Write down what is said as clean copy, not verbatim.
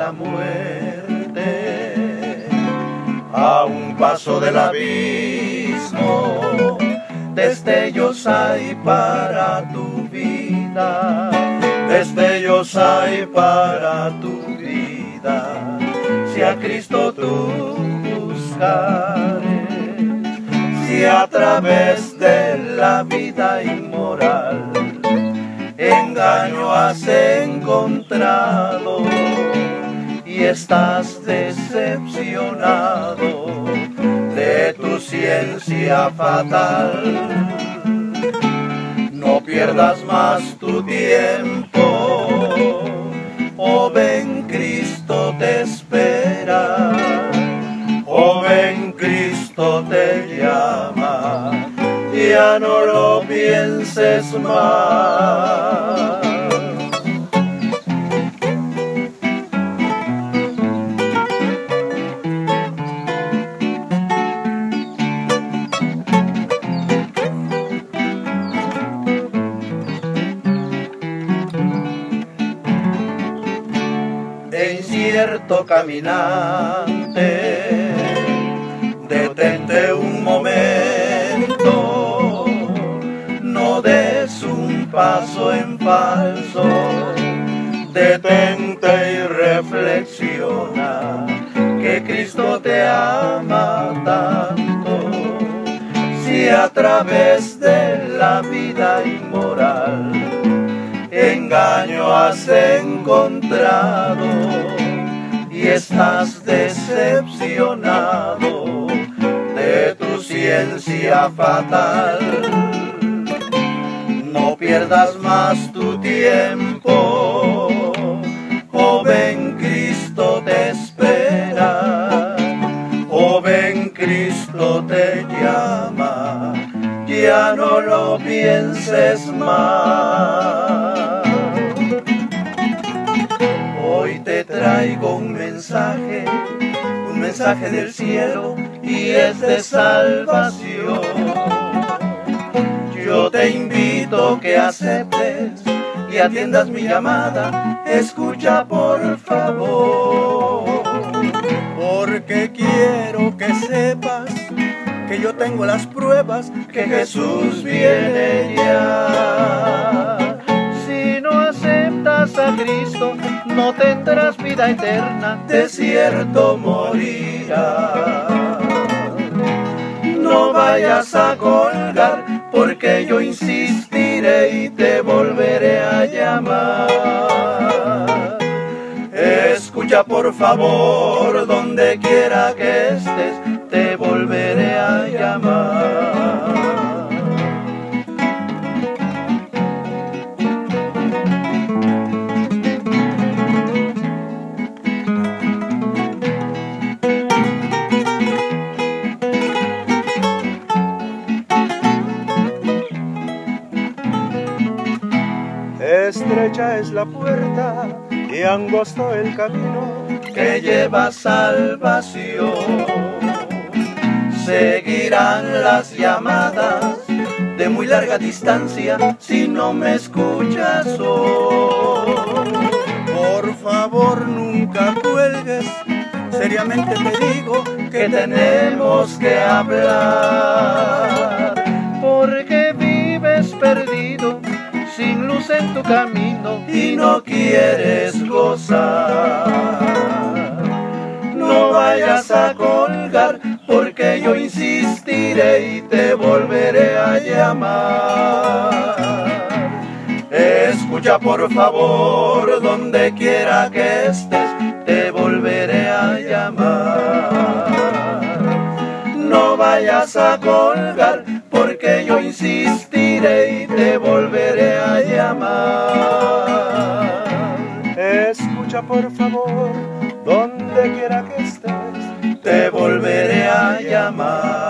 la muerte. A un paso del abismo, destellos hay para tu vida, destellos hay para tu vida. Si a Cristo tú buscares, si a través de la vida inmoral engaño has encontrado y estás decepcionado de tu ciencia fatal, no pierdas más tu tiempo, joven, Cristo te espera, joven, Cristo te llama, ya no lo pienses más. E incierto caminante, detente un momento, no des un paso en falso, detente y reflexiona que Cristo te ama tanto. Si a través de la vida inmoral engaño has encontrado y estás decepcionado de tu ciencia fatal, no pierdas más tu tiempo, joven, Cristo te espera, joven, Cristo te llama, ya no lo pienses más. Hoy te traigo un mensaje del cielo y es de salvación. Yo te invito que aceptes y atiendas mi llamada, escucha por favor, porque quiero que sepas que yo tengo las pruebas, que Jesús viene ya. Si no aceptas a Cristo, no tendrás vida eterna, de cierto morirás. No vayas a colgar, porque yo insistiré y te volveré a llamar. Escucha por favor, donde quiera que estés, te volveré a llamar. Estrecha es la puerta y angosto el camino que lleva a salvación. Seguirán las llamadas de muy larga distancia si no me escuchas hoy. Por favor, nunca cuelgues, seriamente te digo que tenemos que hablar, porque vives perdido, sin luz en tu camino y no quieres gozar. No vayas a colgar, porque yo insistiré y te volveré a llamar. Escucha por favor, donde quiera que estés, te volveré a llamar. No vayas a colgar, porque yo insistiré y te volveré a llamar. Escucha por favor, donde quiera que estés, te volveré a llamar.